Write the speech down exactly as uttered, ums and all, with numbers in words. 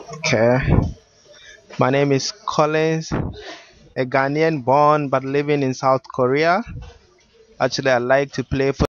Okay. My name is Collins, a Ghanaian born but living in South Korea. Actually, I like to play